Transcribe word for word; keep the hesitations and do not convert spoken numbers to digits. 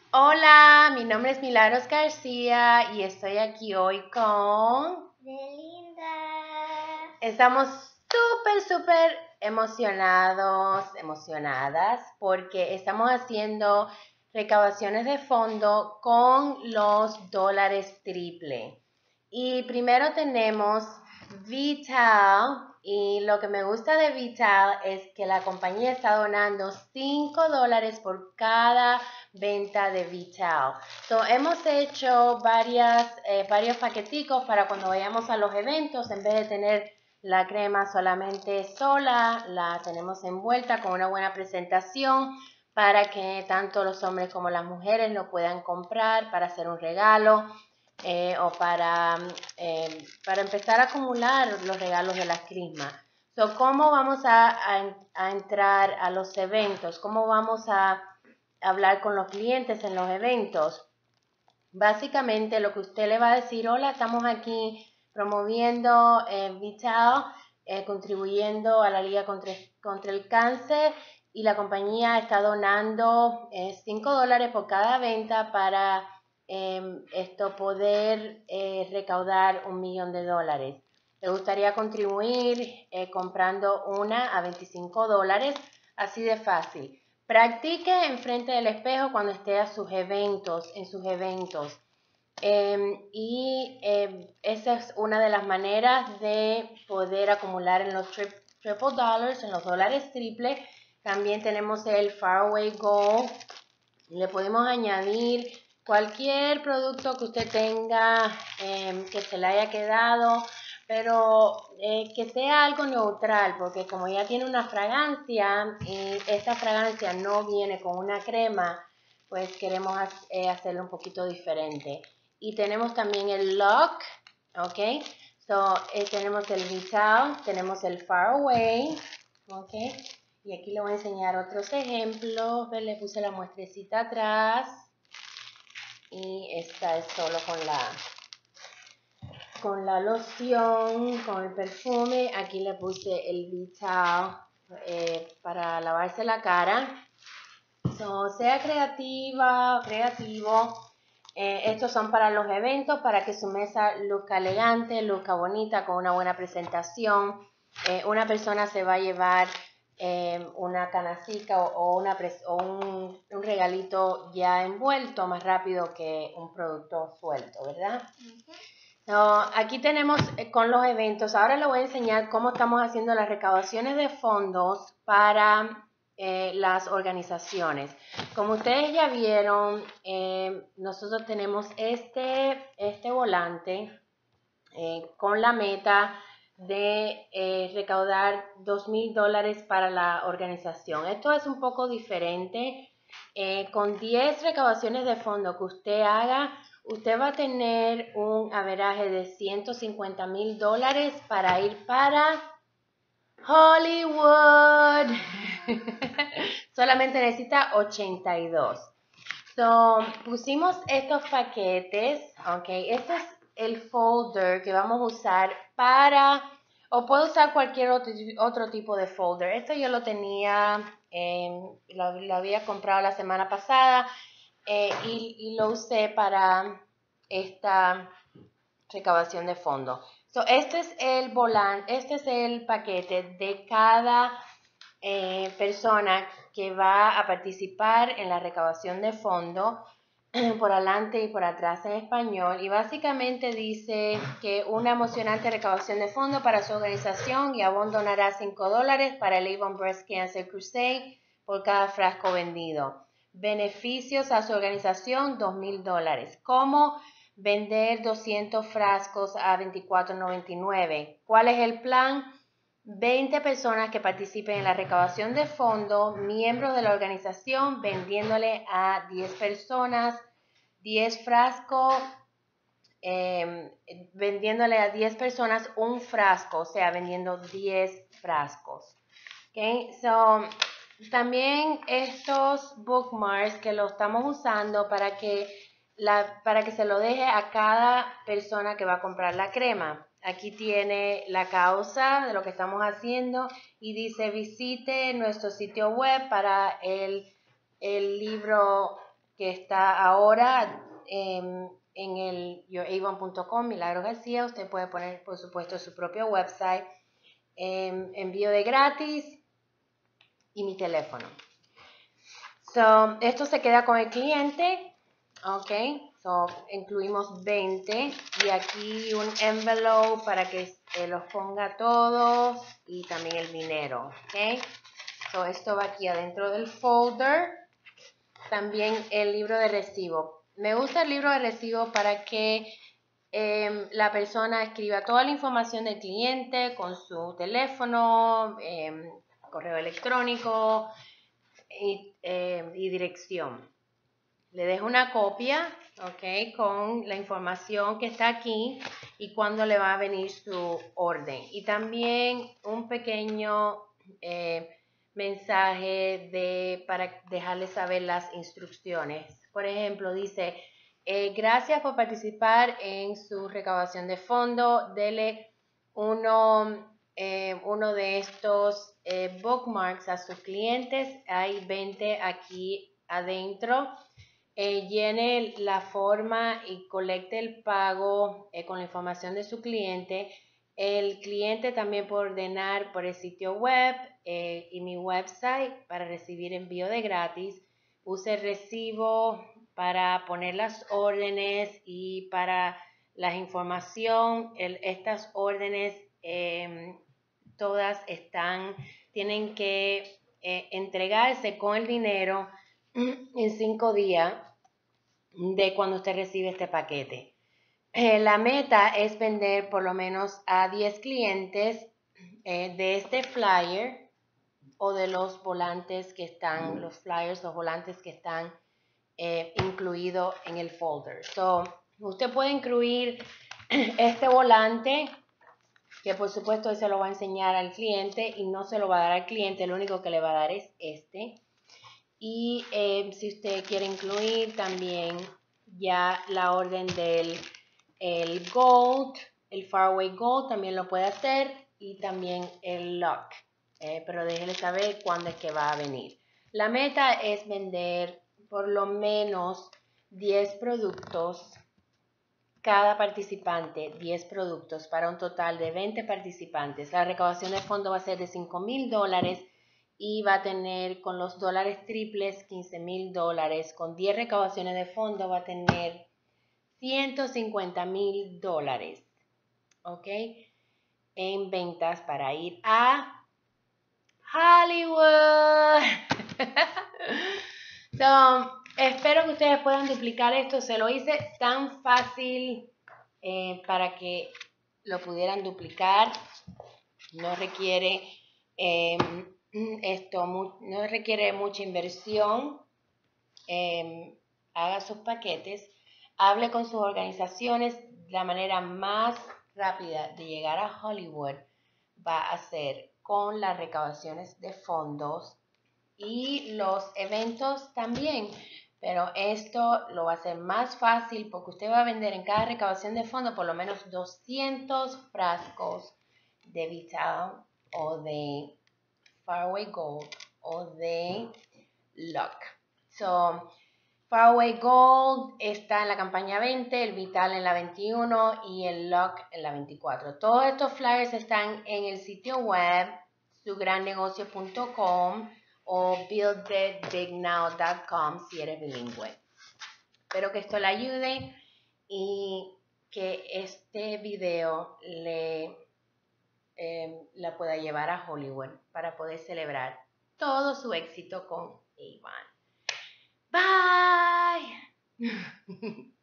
Hola, mi nombre es Milagros García y estoy aquí hoy con Belinda. Estamos súper, súper emocionados, emocionadas porque estamos haciendo recaudaciones de fondo con los dólares triple. Y primero tenemos Vital, y lo que me gusta de Vital es que la compañía está donando cinco dólares por cada venta de Vital. So, hemos hecho varias, eh, varios paqueticos para cuando vayamos a los eventos, en vez de tener la crema solamente sola, la tenemos envuelta con una buena presentación para que tanto los hombres como las mujeres lo puedan comprar para hacer un regalo. Eh, o para, eh, para empezar a acumular los regalos de las crismas. So, ¿cómo vamos a, a, a entrar a los eventos? ¿Cómo vamos a hablar con los clientes en los eventos? Básicamente lo que usted le va a decir: hola, estamos aquí promoviendo eh, Vital, eh, contribuyendo a la Liga contra, contra el Cáncer, y la compañía está donando eh, cinco dólares por cada venta para eh, esto poder eh, recaudar un millón de dólares. ¿Le gustaría contribuir eh, comprando una a veinticinco dólares? Así de fácil. Practique enfrente del espejo cuando esté a sus eventos, en sus eventos. Eh, y eh, esa es una de las maneras de poder acumular en los tri triple dollars, en los dólares triple. También tenemos el Faraway Gold. Le podemos añadir cualquier producto que usted tenga eh, que se le haya quedado, pero eh, que sea algo neutral, porque como ya tiene una fragancia y esta fragancia no viene con una crema, pues queremos eh, hacerlo un poquito diferente. Y tenemos también el Lock, ¿ok? So, eh, tenemos el Vital, tenemos el Faraway, ¿ok? Y aquí le voy a enseñar otros ejemplos. ¿Ves? Le puse la muestrecita atrás. Y esta es solo con la, con la loción, con el perfume. Aquí le puse el Vital eh, para lavarse la cara. So, sea creativa, creativo. Eh, estos son para los eventos, para que su mesa luzca elegante, luzca bonita, con una buena presentación. Eh, una persona se va a llevar eh, una canastica o, o, una o un, un regalito ya envuelto más rápido que un producto suelto, ¿verdad? Uh-huh. So, aquí tenemos eh, con los eventos. Ahora les voy a enseñar cómo estamos haciendo las recaudaciones de fondos para eh, las organizaciones. Como ustedes ya vieron, eh, nosotros tenemos este, este volante eh, con la meta de eh, recaudar dos mil dólares para la organización. Esto es un poco diferente. Eh, con diez recaudaciones de fondo que usted haga, usted va a tener un averaje de ciento cincuenta mil dólares para ir para Hollywood. Solamente necesita ochenta y dos. So, pusimos estos paquetes, ok. Este es el folder que vamos a usar para, o puedo usar cualquier otro, otro tipo de folder. Esto yo lo tenía, eh, lo, lo había comprado la semana pasada eh, y, y lo usé para esta recaudación de fondo. So, este es el volante, este es el paquete de cada eh, persona que va a participar en la recaudación de fondo, por adelante y por atrás en español, y básicamente dice que una emocionante recaudación de fondo para su organización, y Avon donará cinco dólares para el Avon Breast Cancer Crusade por cada frasco vendido. Beneficios a su organización, dos mil dólares. ¿Cómo vender doscientos frascos a veinticuatro noventa y nueve? ¿Cuál es el plan? veinte personas que participen en la recaudación de fondo, miembros de la organización, vendiéndole a diez personas, diez frascos, eh, vendiéndole a diez personas un frasco, o sea, vendiendo diez frascos. Okay, so, también estos bookmarks que lo estamos usando para que, la, para que se lo deje a cada persona que va a comprar la crema. Aquí tiene la causa de lo que estamos haciendo y dice: visite nuestro sitio web para el, el libro que está ahora eh, en el your avon punto com, Milagros García. Usted puede poner, por supuesto, su propio website, eh, envío de gratis y mi teléfono. So, esto se queda con el cliente, ok. So, incluimos veinte y aquí un envelope para que eh, los ponga todos y también el dinero, ok. So, esto va aquí adentro del folder. También el libro de recibo. Me gusta el libro de recibo para que eh, la persona escriba toda la información del cliente con su teléfono, eh, correo electrónico y, eh, y dirección. Le dejo una copia, ok, con la información que está aquí y cuándo le va a venir su orden. Y también un pequeño eh, mensaje de, para dejarle saber las instrucciones. Por ejemplo, dice, eh, gracias por participar en su recaudación de fondo. Dele uno, eh, uno de estos eh, bookmarks a sus clientes. Hay veinte aquí adentro. Eh, llene la forma y colecte el pago eh, con la información de su cliente. El cliente también puede ordenar por el sitio web eh, y mi website para recibir envío de gratis. Use el recibo para poner las órdenes y para la información. El, estas órdenes eh, todas están, tienen que eh, entregarse con el dinero en cinco días de cuando usted recibe este paquete. Eh, la meta es vender por lo menos a diez clientes eh, de este flyer o de los volantes que están, los flyers, los volantes que están eh, incluidos en el folder. So, usted puede incluir este volante, que por supuesto se lo va a enseñar al cliente y no se lo va a dar al cliente, lo único que le va a dar es este. Y eh, si usted quiere incluir también ya la orden del el Gold, el Faraway Gold también lo puede hacer y también el Lock. Eh, pero déjele saber cuándo es que va a venir. La meta es vender por lo menos diez productos, cada participante diez productos para un total de veinte participantes. La recaudación de fondo va a ser de cinco mil dólares. Y va a tener con los dólares triples quince mil dólares. Con diez recaudaciones de fondo va a tener ciento cincuenta mil dólares. ¿Ok? En ventas para ir a Hollywood. So, espero que ustedes puedan duplicar esto. Se lo hice tan fácil eh, para que lo pudieran duplicar. No requiere... Eh, Esto no requiere mucha inversión. Eh, haga sus paquetes, hable con sus organizaciones. La manera más rápida de llegar a Hollywood va a ser con las recaudaciones de fondos y los eventos también. Pero esto lo va a hacer más fácil porque usted va a vender en cada recaudación de fondos por lo menos doscientos frascos de Vital o de Faraway Gold o de Lock. So, Faraway Gold está en la campaña veinte, el Vital en la veintiuno y el Lock en la veinticuatro. Todos estos flyers están en el sitio web su gran negocio punto com o build it big now punto com si eres bilingüe. Espero que esto le ayude y que este video le Eh, la pueda llevar a Hollywood para poder celebrar todo su éxito con Avon. Bye.